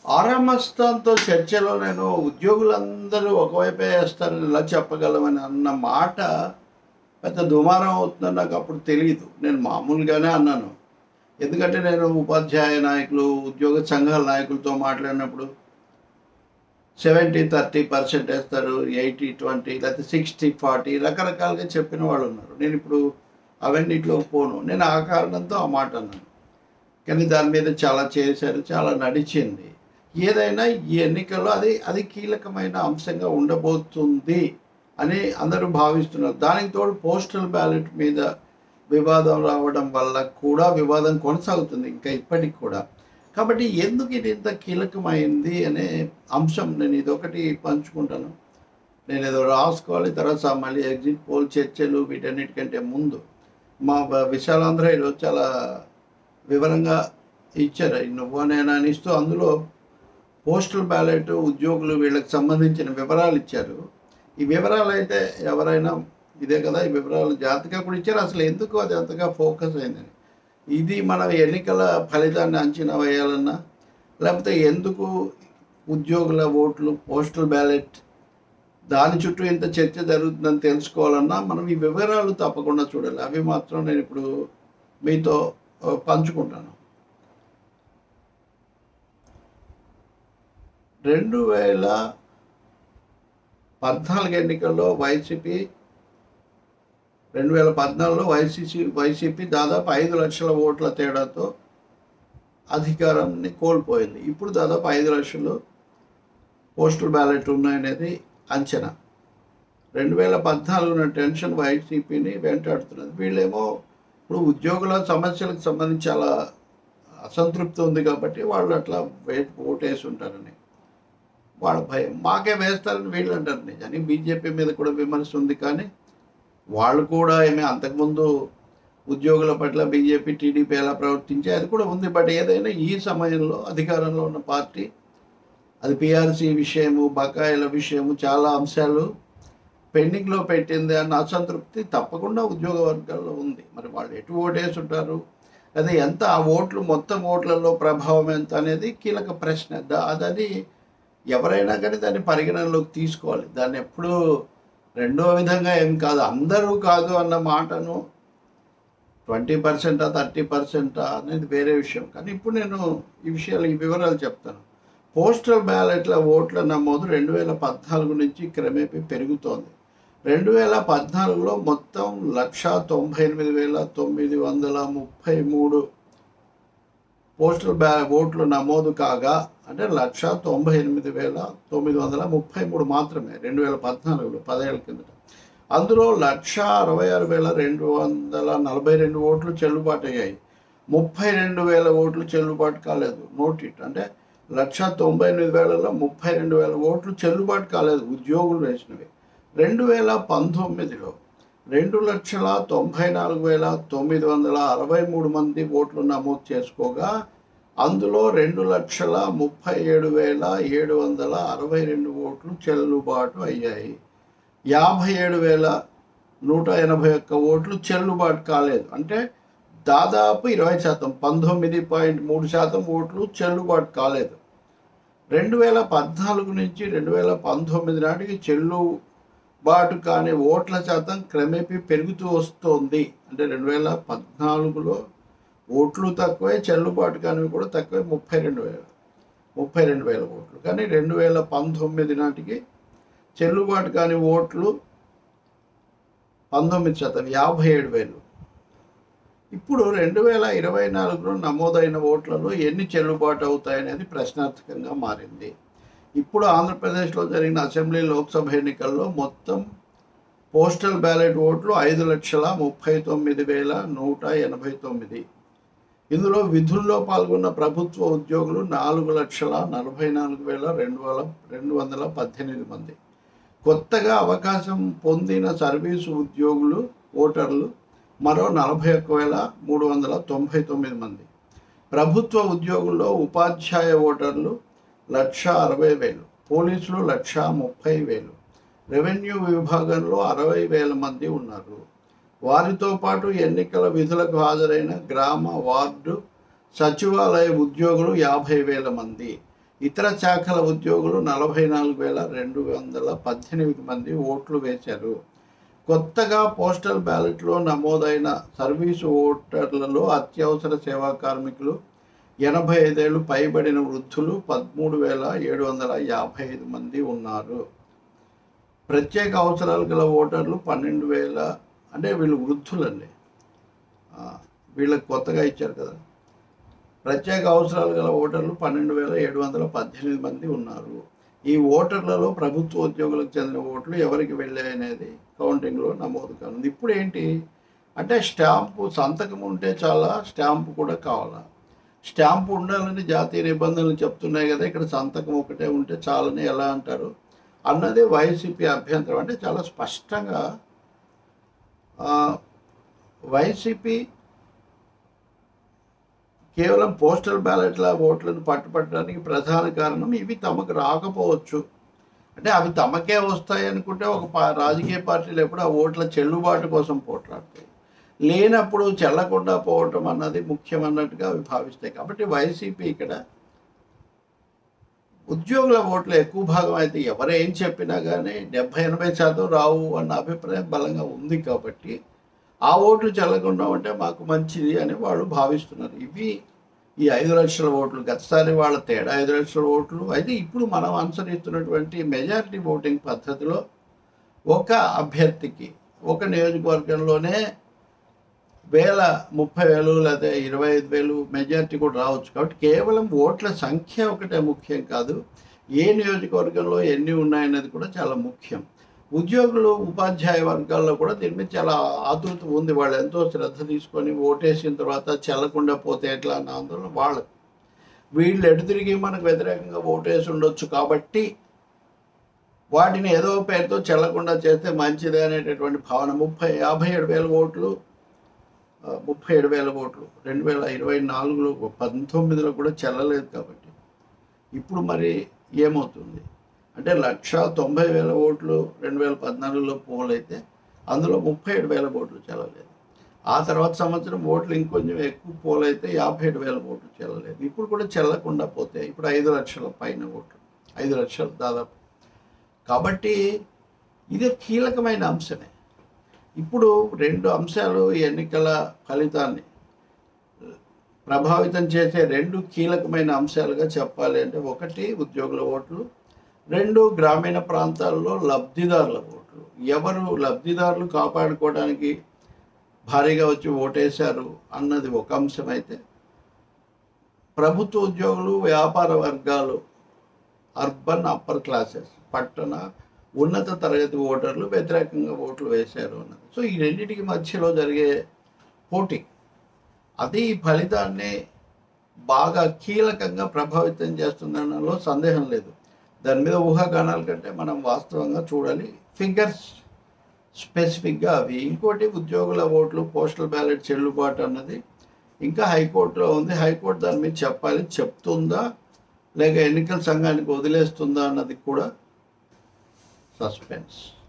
ఆరామస్థాన్‌తో చర్చలో నేను ఉద్యోగులందరూ ఒకవైపే ఏస్తారని ఎలా చెప్పగలమని అన్న మాట పెద్ద దుమారం అవుతుందని నాకప్పుడు తెలీదు. నేను మామూలుగానే అన్నాను. ఎందుకంటే నేను ఉపాధ్యాయ నాయకులు, ఉద్యోగ సంఘాల నాయకులతో మాట్లాడినప్పుడు 70-30% ఏస్తారు, 80-20 లేకపోతే 60-40 రకరకాలుగా చెప్పిన వాళ్ళున్నారు. నేనిప్పుడు అవన్నిటిలోకి పోను. నేను ఆ కారణంతో ఆ మాట అన్నాను. కానీ దాని మీద చాలా చేశారు, చాలా నడిచింది. ఏదైనా ఈ ఎన్నికల్లో అది కీలకమైన అంశంగా ఉండబోతుంది అని అందరూ భావిస్తున్నారు. దానికి తోడు పోస్టల్ బ్యాలెట్ మీద వివాదం రావడం వల్ల కూడా వివాదం కొనసాగుతుంది ఇంకా ఇప్పటికి కూడా. కాబట్టి ఎందుకు ఇది ఇంత కీలకమైంది అనే అంశం నేను ఇదొకటి పంచుకుంటాను. నేనేదో రాసుకోవాలి, తర్వాత మళ్ళీ ఎగ్జిట్ పోల్ చర్చలు వీటన్నిటికంటే ముందు మా విశాలాంధ్రలో చాలా వివరంగా ఇచ్చారు. నువ్వా నేనా అని ఇస్తూ అందులో పోస్టల్ బ్యాలెట్ ఉద్యోగులు వీళ్ళకి సంబంధించిన వివరాలు ఇచ్చారు. ఈ వివరాలు అయితే ఎవరైనా ఇదే కదా, ఈ వివరాలు జాగ్రత్తగా కూడా ఇచ్చారు. అసలు ఎందుకు అది అంతగా ఫోకస్ అయిందని, ఇది మన ఎన్నికల ఫలితాన్ని అంచనా వేయాలన్నా, లేకపోతే ఎందుకు ఉద్యోగుల ఓట్లు పోస్టల్ బ్యాలెట్ దాని చుట్టూ ఇంత చర్చ జరుగుతుందని తెలుసుకోవాలన్నా మనం ఈ వివరాలు తప్పకుండా చూడాలి. అవి మాత్రం నేను ఇప్పుడు మీతో పంచుకుంటాను. 2014 ఎన్నికల్లో వైసీపీ 2014లో వైసీపీ దాదాపు 5 లక్షల ఓట్ల తేడాతో అధికారాన్ని కోల్పోయింది. ఇప్పుడు దాదాపు 5 లక్షలు పోస్టల్ బ్యాలెట్ ఉన్నాయనేది అంచనా. 2014 టెన్షన్ వైసీపీని వెంటాడుతున్నది. వీళ్ళేమో ఇప్పుడు ఉద్యోగుల సమస్యలకు సంబంధించి చాలా అసంతృప్తి ఉంది కాబట్టి వాళ్ళు అట్లా ఓటేసి ఉంటారని వాళ్ళ భయం. మాకే వేస్తారని వీళ్ళు అంటారు. నిజానికి బీజేపీ మీద కూడా విమర్శ ఉంది, కానీ వాళ్ళు కూడా ఏమీ అంతకుముందు ఉద్యోగుల పట్ల బీజేపీ టీడీపీ ఎలా ప్రవర్తించే అది కూడా ఉంది. బట్ ఏదైనా ఈ సమయంలో అధికారంలో ఉన్న పార్టీ అది పీఆర్సీ విషయము, బకాయిల విషయము, చాలా అంశాలు పెండింగ్లో పెట్టింది అన్న అసంతృప్తి తప్పకుండా ఉద్యోగ వర్గాల్లో ఉంది. మరి వాళ్ళు ఎటు ఓటేసి ఉంటారు, అదే ఎంత ఆ ఓట్లు మొత్తం ఓట్లలో ప్రభావం ఎంత అనేది కీలక ప్రశ్న. అది ఎవరైనా కానీ దాన్ని పరిగణనలోకి తీసుకోవాలి. దాన్ని ఎప్పుడూ రెండో విధంగా ఏం కాదు, అందరూ కాదు అన్న మాటను 20% 30% అనేది వేరే విషయం. కానీ ఇప్పుడు నేను ఈ వివరాలు చెప్తాను. పోస్టల్ బ్యాలెట్ల ఓట్ల నమోదు 2014 నుంచి క్రమేపీ పెరుగుతోంది. 2014లో మొత్తం 198,933 పోస్టల్ ఓట్లు నమోదు కాగా, అంటే 198,933 మాత్రమే 2014లో, 10 ఏళ్ల కిందట. అందులో 166,242 ఓట్లు చెల్లుబాటు అయ్యాయి. 32,000 ఓట్లు చెల్లుబాటు కాలేదు. నోటిట్ అంటే 198,000లో 32,000 ఓట్లు చెల్లుబాటు కాలేదు, ఉద్యోగులు వేసినవి. 2019లో 2,94,963 మంది ఓట్లు నమోదు చేసుకోగా, అందులో 2,37,762 ఓట్లు చెల్లుబాటు అయ్యాయి. 57,181 ఓట్లు చెల్లుబాటు కాలేదు. అంటే దాదాపు 20%, 19.3% ఓట్లు చెల్లుబాటు కాలేదు. 2014 నుంచి 2019 నాటికి చెల్లుబాటు కాని ఓట్ల శాతం క్రమేపీ పెరుగుతూ వస్తోంది. అంటే 2014లో ఓట్లు తక్కువే, చెల్లుబాటు కానివి కూడా తక్కువే, 32,000 ఓట్లు. కానీ 2019 నాటికి చెల్లుబాటు కాని ఓట్లు 19%, 57,000. ఇప్పుడు 2024లో నమోదైన ఓట్లలో ఎన్ని చెల్లుబాటు అవుతాయనేది ప్రశ్నార్థకంగా మారింది. ఇప్పుడు ఆంధ్రప్రదేశ్లో జరిగిన అసెంబ్లీ, లోక్సభ ఎన్నికల్లో మొత్తం పోస్టల్ బ్యాలెట్ ఓట్లు 5,39,189. ఇందులో విధుల్లో పాల్గొన్న ప్రభుత్వ ఉద్యోగులు 4,44,218 మంది. కొత్తగా అవకాశం పొందిన సర్వీసు ఉద్యోగులు ఓటర్లు మరో 41,399 మంది. ప్రభుత్వ ఉద్యోగుల్లో ఉపాధ్యాయ ఓటర్లు 1,60,000, పోలీసులు 1,30,000, రెవెన్యూ విభాగంలో 60,000 మంది ఉన్నారు. వారితో పాటు ఎన్నికల విధులకు హాజరైన గ్రామ, వార్డు, సచివాలయ ఉద్యోగులు 50,000 మంది. ఇతర శాఖల ఉద్యోగులు 44,218 మంది ఓట్లు వేశారు. కొత్తగా పోస్టల్ బ్యాలెట్లో నమోదైన సర్వీసు ఓటర్లలో అత్యవసర సేవా కార్మికులు, 85 ఏళ్ళు పైబడిన వృద్ధులు 13,755 మంది ఉన్నారు. ప్రత్యేక అవసరాలు గల ఓటర్లు 12,000, అంటే వీళ్ళు వృద్ధులండి, వీళ్ళకి కొత్తగా ఇచ్చారు కదా. ప్రత్యేక అవసరాలు గల ఓటర్లు 12,718 మంది ఉన్నారు. ఈ ఓటర్లలో ప్రభుత్వ ఉద్యోగులకు చెందిన ఓట్లు ఎవరికి వెళ్ళాయనేది కౌంటింగ్లో నమోదు కానుంది. ఇప్పుడు ఏంటి అంటే స్టాంపు సంతకం ఉంటే చాలా, స్టాంపు కూడా కావాలా. స్టాంపు ఉండాలని జాతీయ నిబంధనలు చెప్తున్నాయి కదా, ఇక్కడ సంతకం ఒకటే ఉంటే చాలని ఎలా అంటారు అన్నది వైసీపీ అభ్యంతరం. అంటే చాలా స్పష్టంగా వైసీపీ కేవలం పోస్టల్ బ్యాలెట్ల ఓట్లను పట్టుపట్టడానికి ప్రధాన కారణం ఇవి తమకు రాకపోవచ్చు, అంటే అవి తమకే వస్తాయి అనుకుంటే ఒక రాజకీయ పార్టీలు ఎప్పుడు ఆ ఓట్ల చెల్లుబాటు కోసం పోట్లాడతాయి, లేనప్పుడు చెల్లకుండా పోవటం అన్నది ముఖ్యమన్నట్టుగా అవి భావిస్తాయి. కాబట్టి వైసీపీ ఇక్కడ ఉద్యోగుల ఓట్లు ఎక్కువ భాగం అయితే ఎవరేం చెప్పినా కానీ 70-80% రావు అన్న అభిప్రాయం బలంగా ఉంది. కాబట్టి ఆ ఓట్లు చెల్లకుండా ఉంటే మాకు మంచిది అని వాళ్ళు భావిస్తున్నారు. ఇవి ఈ 5 లక్షల ఓట్లు, గతసారి వాళ్ళ తేడా 5 లక్షల ఓట్లు అయితే. ఇప్పుడు మనం అనుసరిస్తున్నటువంటి మెజారిటీ ఓటింగ్ పద్ధతిలో ఒక అభ్యర్థికి ఒక నియోజకవర్గంలోనే 30,000 లేదా 25,000 మెజారిటీ కూడా రావచ్చు. కాబట్టి కేవలం ఓట్ల సంఖ్య ఒకటే ముఖ్యం కాదు, ఏ నియోజకవర్గంలో ఎన్ని ఉన్నాయనేది కూడా చాలా ముఖ్యం. ఉద్యోగులు, ఉపాధ్యాయ వర్గాల్లో కూడా దీని మీద చాలా ఆతృత ఉంది. వాళ్ళు ఎంతో శ్రద్ధ తీసుకొని ఓటేసిన తర్వాత చెల్లకుండా పోతే ఎట్లా అన్న ఆందోళన వాళ్ళకు. వీళ్ళు ఎటు తిరిగి మనకు వ్యతిరేకంగా ఓటేసి ఉండొచ్చు కాబట్టి వాటిని ఏదో పేరుతో చెల్లకుండా చేస్తే మంచిదే అనేటటువంటి భావన. 57,000 ఓట్లు 2024లో 19లో కూడా చెల్లలేదు. కాబట్టి ఇప్పుడు మరి ఏమవుతుంది అంటే 190,000 ఓట్లు 2014లో పోలైతే అందులో 37,000 ఓట్లు చెల్లలేదు. ఆ తర్వాత సంవత్సరం ఓట్లు ఇంకొంచెం ఎక్కువ పోలైతే 57,000 ఓట్లు చెల్లలేదు. ఇప్పుడు కూడా చెల్లకుండా పోతే ఇప్పుడు 5 లక్షల పైన ఓట్లు, 5 లక్షలు దాదాపు. కాబట్టి ఇది కీలకమైన అంశమే. ఇప్పుడు 2 అంశాలు ఎన్నికల ఫలితాన్ని ప్రభావితం చేసే 2 కీలకమైన అంశాలుగా చెప్పాలి అంటే, ఒకటి ఉద్యోగుల ఓట్లు, 2 గ్రామీణ ప్రాంతాల్లో లబ్ధిదారుల ఓట్లు. ఎవరు లబ్ధిదారులు కాపాడుకోవడానికి భారీగా వచ్చి ఓటేశారు అన్నది ఒక అంశం అయితే, ప్రభుత్వ ఉద్యోగులు, వ్యాపార వర్గాలు, అర్బన్ అప్పర్ క్లాసెస్, పట్టణ ఉన్నత తరగతి ఓటర్లు వ్యతిరేకంగా ఓట్లు వేశారు అన్నది. సో ఈ రెండింటికి మధ్యలో జరిగే పోటీ అది ఈ ఫలితాన్ని బాగా కీలకంగా ప్రభావితం చేస్తుందనలో సందేహం లేదు. దాని మీద ఊహాగానాల కంటే మనం వాస్తవంగా చూడాలి, ఫిగర్స్ స్పెసిఫిక్గా అవి. ఇంకోటి ఉద్యోగుల ఓట్లు, పోస్టల్ బ్యాలెట్ చెల్లుబాటు అన్నది ఇంకా హైకోర్టులో ఉంది. హైకోర్టు దాని మీద చెప్పాలి, చెప్తుందా లేక ఎన్నికల సంఘానికి వదిలేస్తుందా అన్నది కూడా సస్పెన్స్.